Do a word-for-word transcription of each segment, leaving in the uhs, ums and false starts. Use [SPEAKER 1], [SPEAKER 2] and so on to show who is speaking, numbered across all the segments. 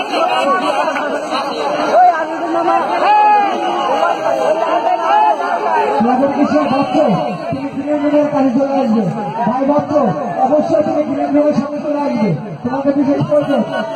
[SPEAKER 1] তোমাদের কিছু ভাবছো তুমি গ্রিন রুমের কাছে চলে আসবে, ভাই ভাবছো অবশ্যই তুমি গ্রিন রুমের সামনে চলে আসবে, তোমাকে বিশেষ করবে।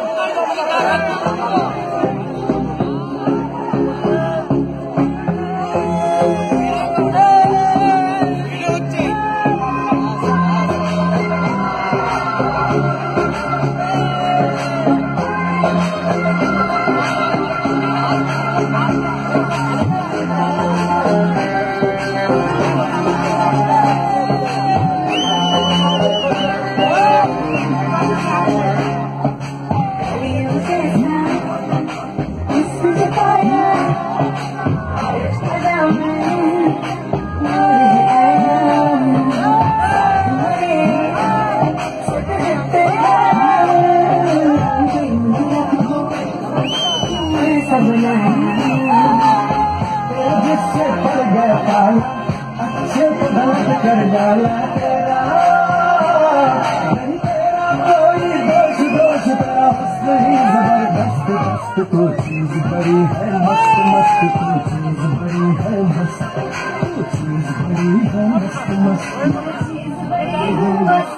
[SPEAKER 1] जिससे पड़ गया पाल अच्छे को गलत कर डाला तेरा तेरा कोई दोष दोष तेरा नहीं जबरदस्त मस्त तो चीज बड़ी है मस्त मस्त तो चीज बड़ी है मस्त तो चीज बड़ी है मस्त मस्त चीज बड़ी है मस्त।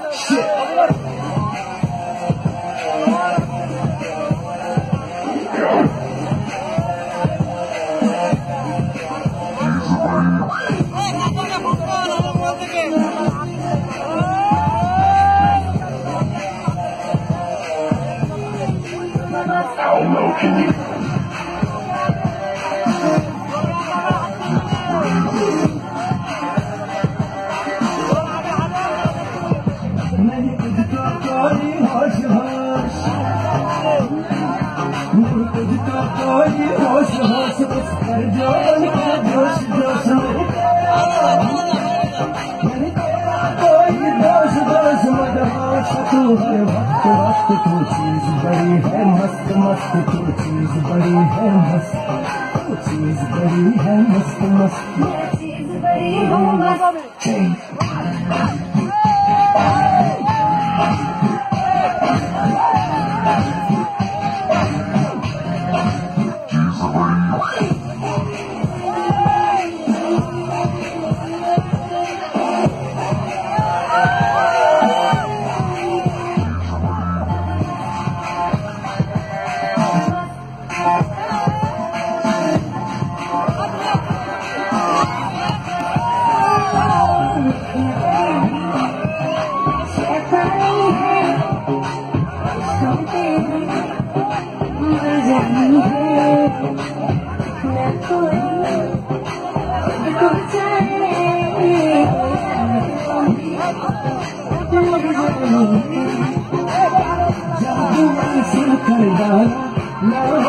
[SPEAKER 2] How low can you?
[SPEAKER 1] मैंने तुझको कोई होश होश तुझको कोई होश होश उस पर जो उनका जोश जोश मैंने तेरा कोई दोष दोष मत होश तू हर वक्त वक्त तू चीज बड़ी है मस्त मस्त तू चीज बड़ी है मस्त तू चीज बड़ी है मस्त मस्त चीज बड़ी है मस्त। जब